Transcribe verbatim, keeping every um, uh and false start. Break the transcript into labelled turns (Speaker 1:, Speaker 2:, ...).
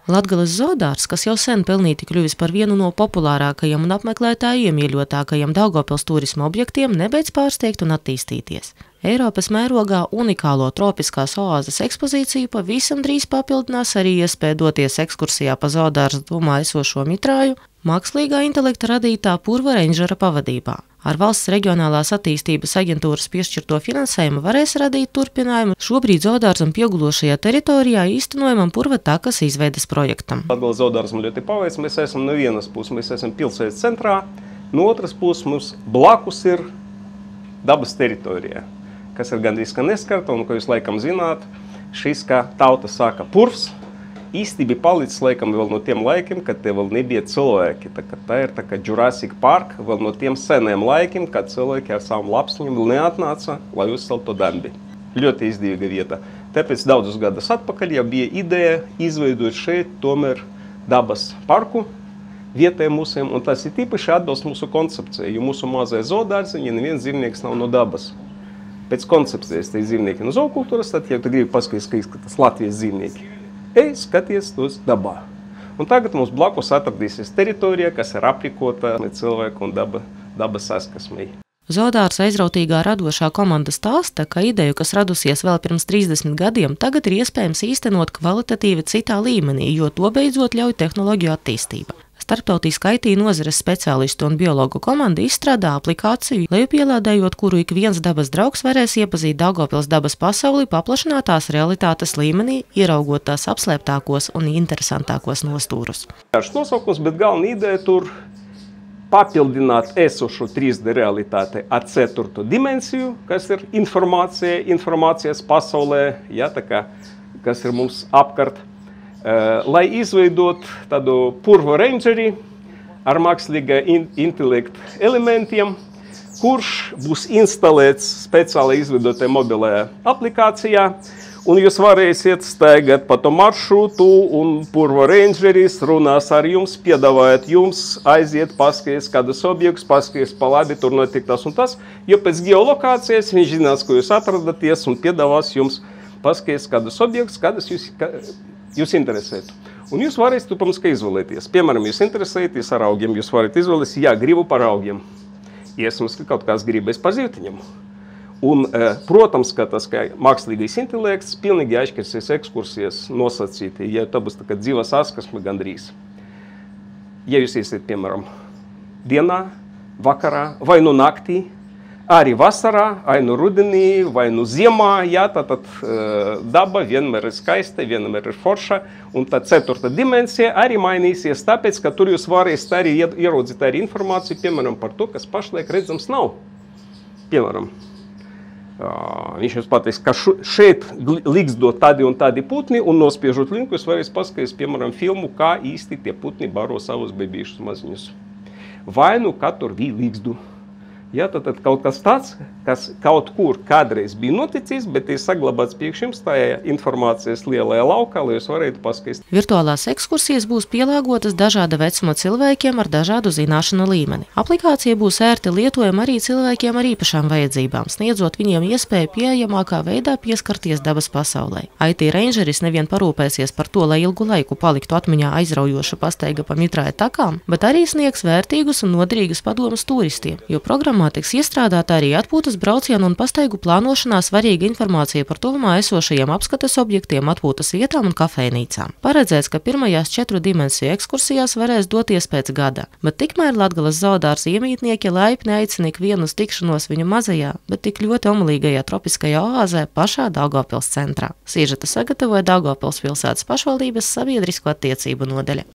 Speaker 1: Latgales zoodārzs, kas jau sen pelnīti kļuvis par vienu no populārākajiem un apmeklētāju iemīļotākajiem Daugavpils turisma objektiem, nebeidz pārsteigt un attīstīties. Eiropas mērogā unikālo tropiskās oāzes ekspozīciju pavisam drīz papildinās arī iespēja doties ekskursijā pa zoodārza tuvumā esošo mitrāju mākslīgā intelekta radītā Purva reindžera pavadībā. Ar valsts reģionālās attīstības aģentūras piešķirto finansējumu varēs radīt turpinājumu šobrīd zoodārzam piegulošajā teritorijā īstenojamam Purva takas izveides projektam.
Speaker 2: Latgales zoodārzam ļoti paveic, mēs esam no vienas puses, mēs esam pilsētas centrā, no otras puses mums blakus ir dabas teritorija, kas ir gandrīz ka neskarta, un, ko jūs laikam zināt, šis, kā tauta saka, purvs, īsti bija palicis laikam vēl no tiem laikiem, kad te vēl nebija cilvēki. Tā, tā ir tā kā Jurassic Park, vēl no tiem seniem laikiem, kad cilvēki ar savam lapsņiem vēl neatnāca, lai uzceltu dambi. Ļoti izdevīga vieta. Tāpēc daudzus gadus atpakaļ jau bija ideja izveidot šeit tomēr dabas parku vietējiem mūsiem, un tas ir tīpaši atbilst mūsu koncepcijai, jo mūsu mazajā zoodārziņā neviens dzīvnieks nav no dabas. Pēc koncepcijas tie dzīvnieki no zookultūras, tad, ja tu gribi paskatīties, kā izskatās Latvijas dzīvnieki, ej, skaties tos dabā. Un tagad mums blakus atradīsies teritorija, kas ir aprīkota cilvēku un daba, dabas saskarsmei.
Speaker 1: Zoodārza aizrautīgā radošā komanda stāsta, ka ideju, kas radusies vēl pirms trīsdesmit gadiem, tagad ir iespējams īstenot kvalitatīvi citā līmenī, jo to beidzot ļauj tehnoloģiju attīstība. Starptautiskā I T nozares speciālistu un biologu komanda izstrādā aplikāciju, lejupielādējot, kuru ik viens dabas draugs varēs iepazīt Daugavpils dabas pasauli paplašinātās realitātes līmenī, ieraugot tās apslēptākos un interesantākos nostūrus.
Speaker 2: Ar nosaukums, bet galvenā ideja tur papildināt esošu trīs D realitāti ar ceturto dimensiju, kas ir informācija, informācijas pasaulē, ja, tā kā, kas ir mums apkārt. Lai izveidot tādu Purva reindžeri ar mākslīgā intelekta elementiem, kurš būs instalēts speciāli izveidotajā mobilajā aplikācijā, un jūs varēsiet staigāt pa to maršrutu, un Purva reindžeris runās ar jums, piedāvājot jums aiziet, paskaties kādus objektus, paskaties pa labi, tur notiek tas un tas, jo pēc geolokācijas viņš zinās, ko jūs atradaties, un piedāvās jums paskaties kādus objektus, kādus jūs... jūs interesētu. Un jūs varēsiet, protams, ka izvēlēties. Piemēram, jūs interesēties ar augiem, jūs varat izvēlēties, jā, gribu par augiem. Iespējams, ka kaut kāds gribēs par zīvtiņiem. Un, protams, ka tas kā mākslīgais intelekts pilnīgi atšķirsies ekskursijas nosacīti, ja tā būs tā kā dzīva saskarsme gandrīz. Ja jūs iesiet, piemēram, dienā, vakarā vai nu naktī, arī vasarā, vai nu rudenī, vai nu ziemā, jā, tad, tad daba vienmēr ir skaista, vienmēr ir forša, un tā ceturta dimensija arī mainīsies, tāpēc, ka tur jūs varēsiet arī ieraudzīt arī informāciju, piemēram, par to, kas pašlaik redzams nav. Piemēram, viņš jums pateiks, ka šeit liksdot tādi un tādi putni, un nospiežot linku, jūs varēsiet paskatīties, piemēram, filmu, kā īsti tie putni baro savus bebīšus maziņus. Vai nu, kā tur bija liksdu. Ja, tad, tad kaut kas tāds, kas kaut kur kādreiz bija noticis, bet ir saglabāts priekš jums tajā informācijas lielajā laukā, lai jūs varētu paskatīties.
Speaker 1: Virtuālās ekskursijas būs pielāgotas dažāda vecuma cilvēkiem ar dažādu zināšanu līmeni. Aplikācija būs ērti lietojama arī cilvēkiem ar īpašām vajadzībām, sniedzot viņiem iespēju pieejamākā veidā pieskarties dabas pasaulē. I T reindžeris nevien parūpēsies par to, lai ilgu laiku paliktu atmiņā aizraujoša pastaiga pa mitrāja takām, bet arī sniegs vērtīgus un noderīgus padomus turistiem, jo programmā tiks iestrādāta arī atpūtas braucienu un pastaigu plānošanā svarīga informācija par tuvumā esošajiem apskates objektiem, atpūtas vietām un kafejnīcām. Paredzēts, ka pirmajās četru dimensiju ekskursijās varēs doties pēc gada, bet tikmēr Latgales zoodārza iemītnieki laipni aicina ikvienu uz tikšanos viņu mazajā, bet tik ļoti omulīgajā tropiskajā oāzē pašā Daugavpils centrā. Sīžetu sagatavoja Daugavpils pilsētas pašvaldības sabiedrisko attiecību nodaļa.